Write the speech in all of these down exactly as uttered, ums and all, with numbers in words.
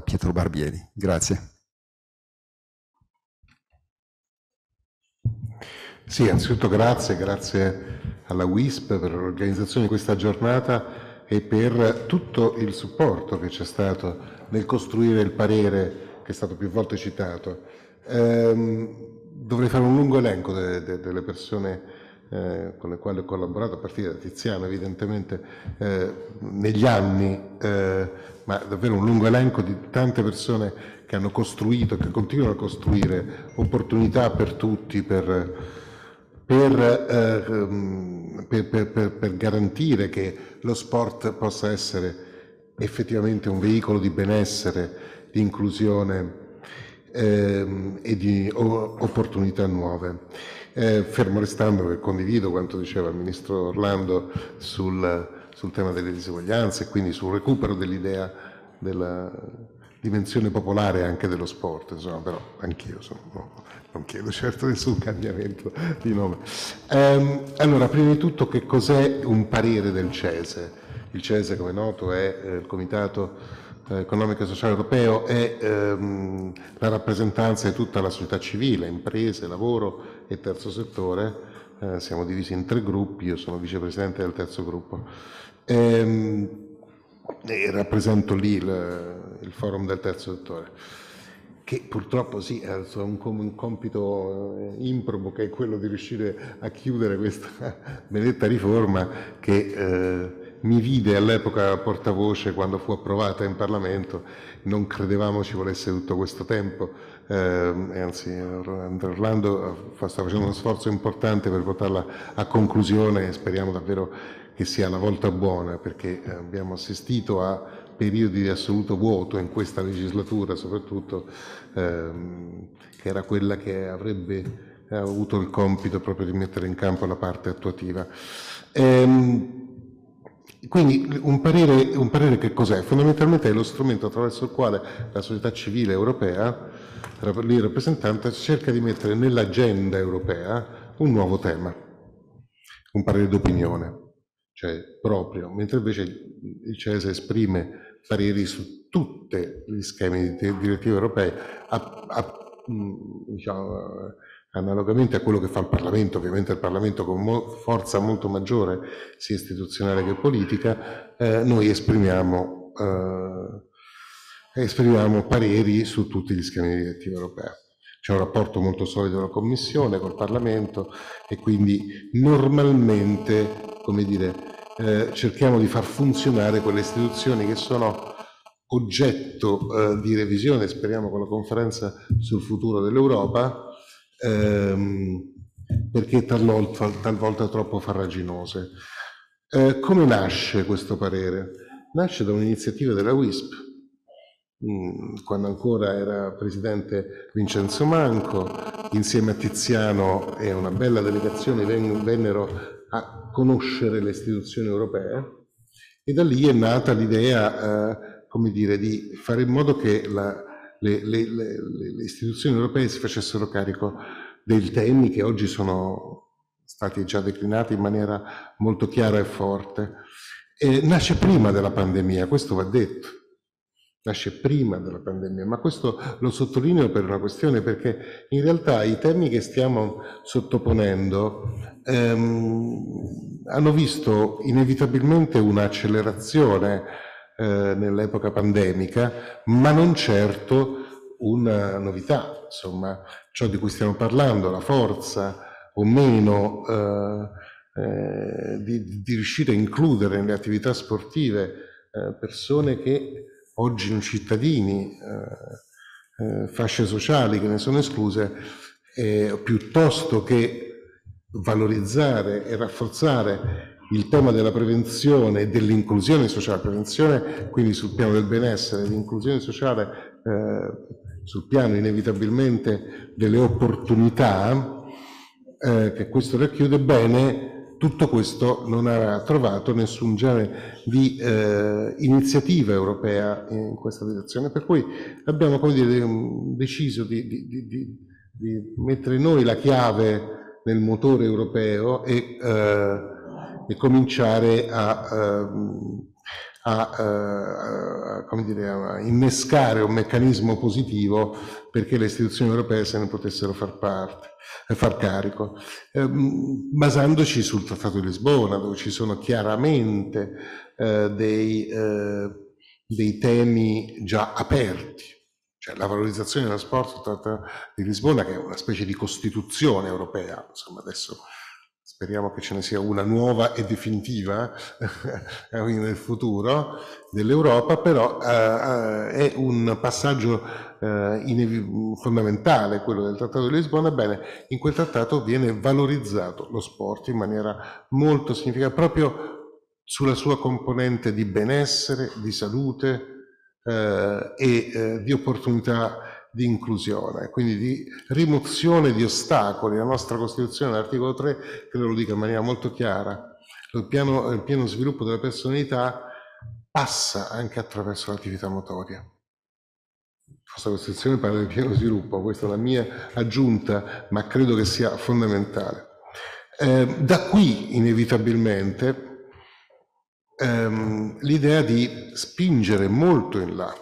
Pietro Barbieri. Grazie. Sì, anzitutto grazie, grazie alla W I S P per l'organizzazione di questa giornata e per tutto il supporto che c'è stato nel costruire il parere che è stato più volte citato. Ehm, dovrei fare un lungo elenco de, de, delle persone eh, con le quali ho collaborato, a partire da Tiziano evidentemente, eh, negli anni, eh, ma davvero un lungo elenco di tante persone che hanno costruito e che continuano a costruire opportunità per tutti, per... Per, eh, per, per, per, per garantire che lo sport possa essere effettivamente un veicolo di benessere, di inclusione ehm, e di o, opportunità nuove. Eh, fermo restando che condivido quanto diceva il Ministro Orlando sul, sul tema delle diseguaglianze e quindi sul recupero dell'idea della dimensione popolare anche dello sport, insomma, però anch'io sono, no, non chiedo certo nessun cambiamento di nome. Ehm, allora, prima di tutto, che cos'è un parere del CESE? Il CESE, come è noto, è eh, il Comitato eh, Economico e Sociale Europeo, è ehm, la rappresentanza di tutta la società civile, imprese, lavoro e terzo settore. Eh, siamo divisi in tre gruppi, io sono vicepresidente del terzo gruppo. Ehm, e rappresento lì il, il forum del terzo settore, che purtroppo sì, ha un, un compito improbo, che è quello di riuscire a chiudere questa benedetta riforma che eh, mi vide all'epoca portavoce quando fu approvata in Parlamento. Non credevamo ci volesse tutto questo tempo, eh, anzi Orlando sta facendo uno sforzo importante per portarla a conclusione e speriamo davvero che sia la volta buona, perché abbiamo assistito a periodi di assoluto vuoto in questa legislatura, soprattutto ehm, che era quella che avrebbe avuto il compito proprio di mettere in campo la parte attuativa. Ehm, quindi un parere, un parere che cos'è? Fondamentalmente è lo strumento attraverso il quale la società civile europea, lì rappresentante, cerca di mettere nell'agenda europea un nuovo tema, un parere d'opinione, cioè proprio, mentre invece il CESE esprime pareri su tutti gli schemi di direttive europee, a, a, diciamo, analogamente a quello che fa il Parlamento. Ovviamente il Parlamento con mo forza molto maggiore, sia istituzionale che politica, eh, noi esprimiamo, eh, esprimiamo pareri su tutti gli schemi di direttiva europea. C'è un rapporto molto solido della Commissione col Parlamento e quindi normalmente, come dire, eh, cerchiamo di far funzionare quelle istituzioni che sono oggetto eh, di revisione, speriamo con la conferenza sul futuro dell'Europa, ehm, perché talvolta, talvolta troppo farraginose. Eh, come nasce questo parere? Nasce da un'iniziativa della W I S P, quando ancora era presidente Vincenzo Manco, insieme a Tiziano e una bella delegazione vennero a conoscere le istituzioni europee e da lì è nata l'idea, eh, come dire, di fare in modo che la, le, le, le, le istituzioni europee si facessero carico dei temi che oggi sono stati già declinati in maniera molto chiara e forte. E nasce prima della pandemia, questo va detto. Nasce prima della pandemia, ma questo lo sottolineo per una questione, perché in realtà i temi che stiamo sottoponendo ehm, hanno visto inevitabilmente un'accelerazione eh, nell'epoca pandemica, ma non certo una novità. Insomma, ciò di cui stiamo parlando, la forza o meno eh, eh, di, di riuscire a includere nelle attività sportive eh, persone che oggi non cittadini, eh, eh, fasce sociali che ne sono escluse, eh, piuttosto che valorizzare e rafforzare il tema della prevenzione e dell'inclusione sociale, prevenzione quindi sul piano del benessere, l'inclusione sociale eh, sul piano inevitabilmente delle opportunità eh, che questo racchiude, bene. Tutto questo non ha trovato nessun genere di eh, iniziativa europea in questa direzione, per cui abbiamo, come dire, deciso di, di, di, di mettere noi la chiave nel motore europeo e, eh, e cominciare a, eh, a, eh, a, come dire, a innescare un meccanismo positivo perché le istituzioni europee se ne potessero far parte, eh, far carico, eh, basandoci sul Trattato di Lisbona, dove ci sono chiaramente eh, dei, eh, dei temi già aperti. Cioè la valorizzazione dello sport, il Trattato di Lisbona, che è una specie di Costituzione europea, insomma adesso speriamo che ce ne sia una nuova e definitiva nel futuro dell'Europa, però eh, è un passaggio eh, fondamentale, quello del Trattato di Lisbona. Bene, in quel trattato viene valorizzato lo sport in maniera molto significativa, proprio sulla sua componente di benessere, di salute, Eh, e eh, di opportunità di inclusione, quindi di rimozione di ostacoli. La nostra Costituzione, l'articolo tre, credo lo dica in maniera molto chiara, il pieno, il pieno sviluppo della personalità passa anche attraverso l'attività motoria. La nostra Costituzione parla di pieno sviluppo, questa è la mia aggiunta, ma credo che sia fondamentale. Eh, da qui, inevitabilmente, ehm, l'idea di spingere molto in là,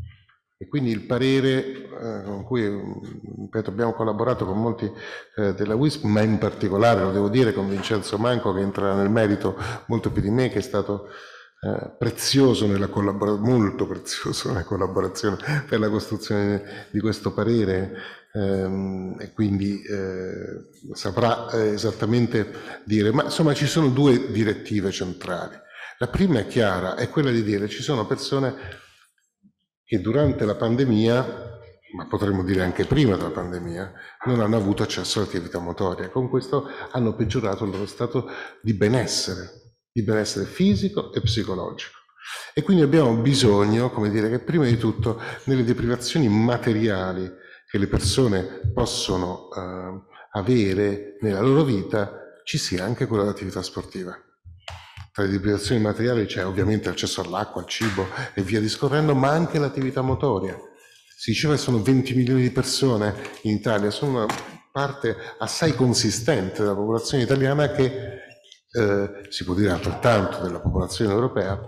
e quindi il parere eh, con cui ripeto, abbiamo collaborato con molti eh, della W I S P, ma in particolare, lo devo dire, con Vincenzo Manco, che entra nel merito molto più di me, che è stato eh, prezioso nella collaborazione, molto prezioso nella collaborazione per la costruzione di questo parere, ehm, e quindi eh, saprà eh, esattamente dire, ma insomma ci sono due direttive centrali. La prima è chiara, è quella di dire ci sono persone che durante la pandemia, ma potremmo dire anche prima della pandemia, non hanno avuto accesso all'attività motoria. Con questo hanno peggiorato il loro stato di benessere, di benessere fisico e psicologico. E quindi abbiamo bisogno, come dire, che prima di tutto nelle deprivazioni materiali che le persone possono eh, avere nella loro vita ci sia anche quella dell'attività sportiva. Tra le deprivazioni materiali c'è ovviamente l'accesso all'acqua, al cibo e via discorrendo, ma anche l'attività motoria. Si diceva che sono venti milioni di persone in Italia, sono una parte assai consistente della popolazione italiana che, eh, si può dire altrettanto della popolazione europea,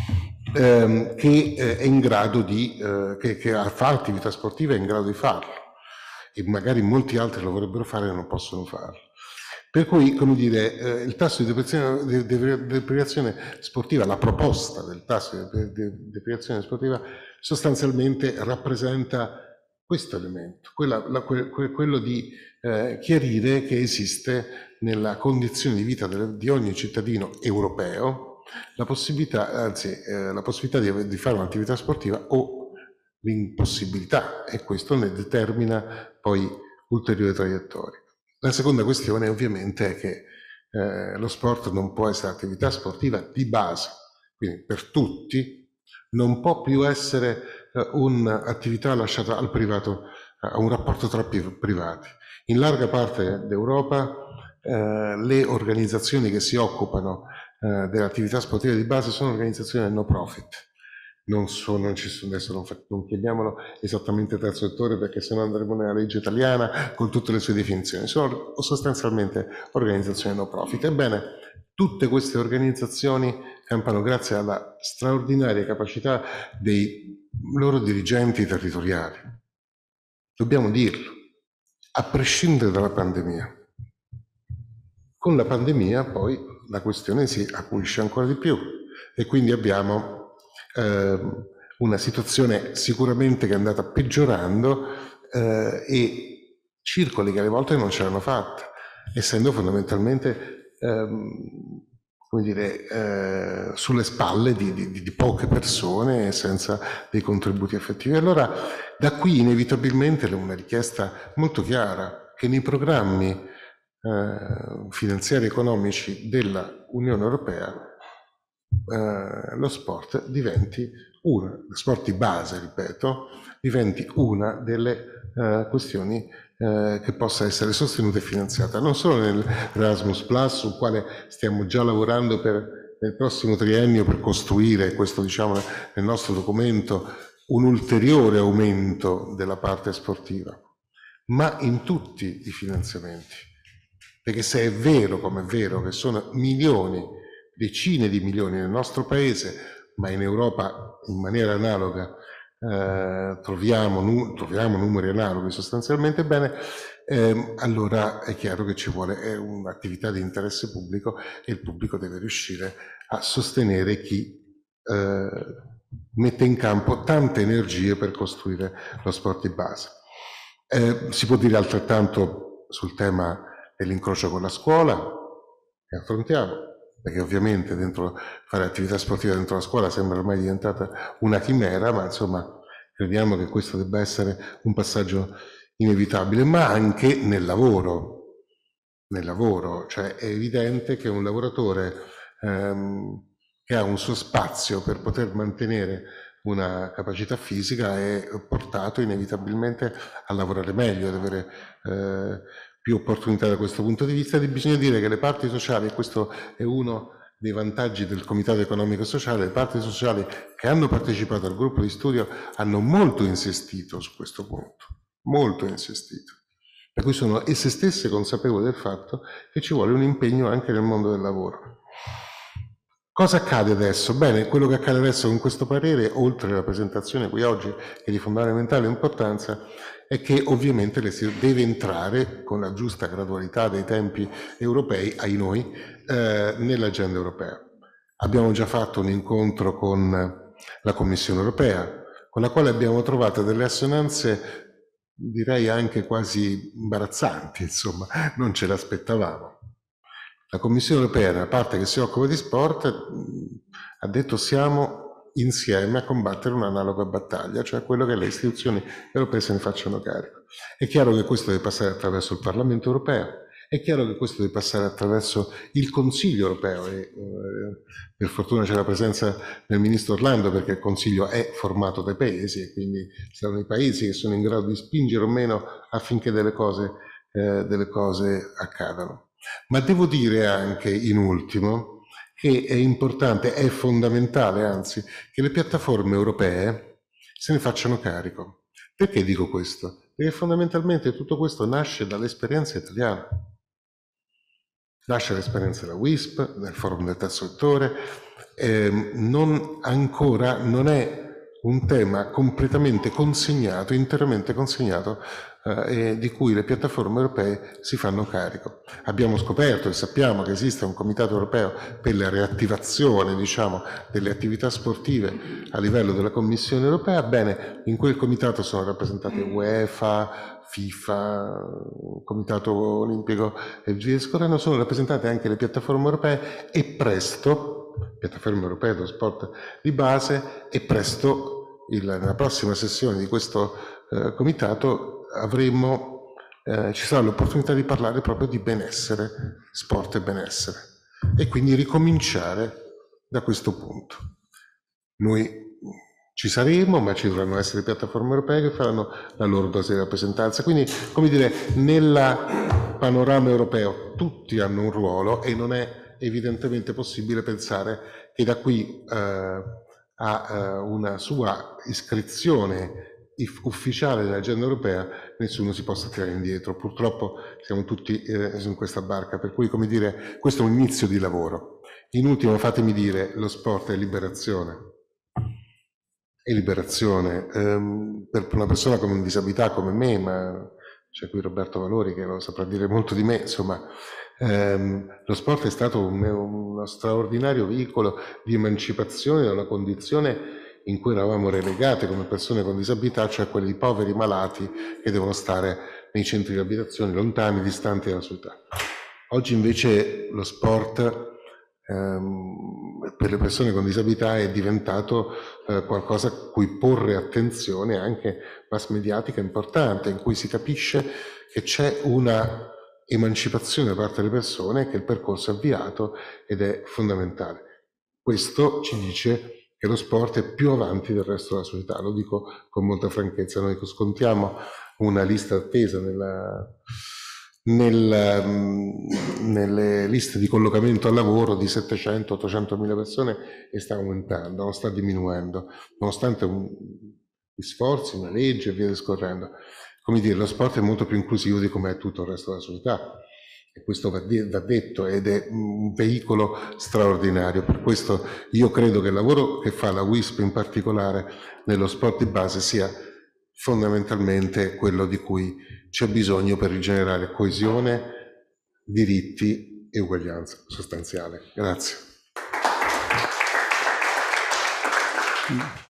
ehm, che eh, è in grado di, eh, che, che fa attività sportiva, è in grado di farlo. E magari molti altri lo vorrebbero fare e non possono farlo. Per cui, come dire, eh, il tasso di deprivazione, de, de, deprivazione sportiva, la proposta del tasso di de, de, deprivazione sportiva sostanzialmente rappresenta questo elemento, quella, la, que, quello di eh, chiarire che esiste nella condizione di vita delle, di ogni cittadino europeo la possibilità, anzi, eh, la possibilità di, di fare un'attività sportiva o l'impossibilità, e questo ne determina poi ulteriori traiettorie. La seconda questione ovviamente è che eh, lo sport non può essere attività sportiva di base, quindi per tutti, non può più essere eh, un'attività lasciata al privato, a un rapporto tra privati. In larga parte d'Europa eh, le organizzazioni che si occupano eh, dell'attività sportiva di base sono organizzazioni no profit. Non sono, non ci sono, adesso non, non chiamiamolo esattamente terzo settore perché sennò andremo nella legge italiana con tutte le sue definizioni, sono sostanzialmente organizzazioni no profit. Ebbene, tutte queste organizzazioni campano grazie alla straordinaria capacità dei loro dirigenti territoriali. Dobbiamo dirlo, a prescindere dalla pandemia. Con la pandemia poi la questione si acuisce ancora di più e quindi abbiamo Eh, una situazione sicuramente che è andata peggiorando eh, e circoli che alle volte non ce l'hanno fatta, essendo fondamentalmente ehm, come dire, eh, sulle spalle di, di, di poche persone senza dei contributi effettivi. Allora da qui inevitabilmente una richiesta molto chiara che nei programmi eh, finanziari economici della Unione Europea Uh, lo sport diventi una, lo sport di base, ripeto, diventi una delle uh, questioni uh, che possa essere sostenuta e finanziata, non solo nell'Erasmus Plus, sul quale stiamo già lavorando per nel prossimo triennio per costruire, questo diciamo nel nostro documento, un ulteriore aumento della parte sportiva, ma in tutti i finanziamenti, perché se è vero, come è vero, che sono milioni decine di milioni nel nostro paese ma in Europa in maniera analoga eh, troviamo, nu troviamo numeri analoghi sostanzialmente bene, eh, allora è chiaro che ci vuole un'attività di interesse pubblico e il pubblico deve riuscire a sostenere chi eh, mette in campo tante energie per costruire lo sport di base. Eh, si può dire altrettanto sul tema dell'incrocio con la scuola che affrontiamo, perché ovviamente dentro, fare attività sportiva dentro la scuola sembra ormai diventata una chimera, ma insomma crediamo che questo debba essere un passaggio inevitabile, ma anche nel lavoro. Nel lavoro, cioè è evidente che un lavoratore ehm, che ha un suo spazio per poter mantenere una capacità fisica è portato inevitabilmente a lavorare meglio, ad avere eh, più opportunità da questo punto di vista. E bisogna dire che le parti sociali, e questo è uno dei vantaggi del Comitato Economico e Sociale, le parti sociali che hanno partecipato al gruppo di studio hanno molto insistito su questo punto, molto insistito. Per cui sono esse stesse consapevoli del fatto che ci vuole un impegno anche nel mondo del lavoro. Cosa accade adesso? Bene, quello che accade adesso con questo parere, oltre alla presentazione qui oggi, che è di fondamentale importanza, è che ovviamente deve entrare con la giusta gradualità dei tempi europei, ai noi, eh, nell'agenda europea. Abbiamo già fatto un incontro con la Commissione europea, con la quale abbiamo trovato delle assonanze direi anche quasi imbarazzanti, insomma, non ce l'aspettavamo. La Commissione europea, nella parte che si occupa di sport, ha detto siamo insieme a combattere un'analoga battaglia, cioè quello che le istituzioni europee se ne facciano carico. È chiaro che questo deve passare attraverso il Parlamento europeo, è chiaro che questo deve passare attraverso il Consiglio europeo e eh, per fortuna c'è la presenza del Ministro Orlando perché il Consiglio è formato dai paesi e quindi saranno i paesi che sono in grado di spingere o meno affinché delle cose, eh, delle cose accadano. Ma devo dire anche, in ultimo, che è importante, è fondamentale anzi, che le piattaforme europee se ne facciano carico. Perché dico questo? Perché fondamentalmente tutto questo nasce dall'esperienza italiana. Nasce l'esperienza della W I S P, del Forum del Terzo Settore, eh, non ancora non è un tema completamente consegnato, interamente consegnato, eh, di cui le piattaforme europee si fanno carico. Abbiamo scoperto e sappiamo che esiste un comitato europeo per la riattivazione, diciamo, delle attività sportive a livello della Commissione europea. Bene, in quel comitato sono rappresentate UEFA, FIFA, Comitato Olimpico e via discorrendo, sono rappresentate anche le piattaforme europee e presto, piattaforme europee dello sport di base, e presto, il, nella prossima sessione di questo eh, comitato, avremo, eh, ci sarà l'opportunità di parlare proprio di benessere, sport e benessere, e quindi ricominciare da questo punto. Noi ci saremo, ma ci dovranno essere piattaforme europee che faranno la loro dose di rappresentanza. Quindi, come dire, nel panorama europeo tutti hanno un ruolo e non è evidentemente possibile pensare che da qui eh, a eh, una sua iscrizione ufficiale nell'agenda europea nessuno si possa tirare indietro. Purtroppo siamo tutti eh, in questa barca, per cui, come dire, questo è un inizio di lavoro. In ultimo, fatemi dire, lo sport è liberazione. E liberazione. Um, per una persona con disabilità come me, ma c'è qui Roberto Valori che lo saprà dire molto di me, insomma, um, lo sport è stato un, uno straordinario veicolo di emancipazione da una condizione in cui eravamo relegate come persone con disabilità, cioè quelli poveri malati che devono stare nei centri di abitazione lontani, distanti dalla società. Oggi invece lo sport per le persone con disabilità è diventato eh, qualcosa a cui porre attenzione anche mass mediatica importante, in cui si capisce che c'è una emancipazione da parte delle persone, che il percorso è avviato ed è fondamentale. Questo ci dice che lo sport è più avanti del resto della società, lo dico con molta franchezza. Noi scontiamo una lista attesa nella Nel, nelle liste di collocamento al lavoro di settecento ottocento mila persone e sta aumentando, non sta diminuendo, nonostante un, gli sforzi, una legge e via discorrendo. Come dire, lo sport è molto più inclusivo di come è tutto il resto della società e questo va, de- va detto, ed è un veicolo straordinario. Per questo io credo che il lavoro che fa la W I S P in particolare nello sport di base sia fondamentalmente quello di cui c'è bisogno per rigenerare coesione, diritti e uguaglianza sostanziale. Grazie.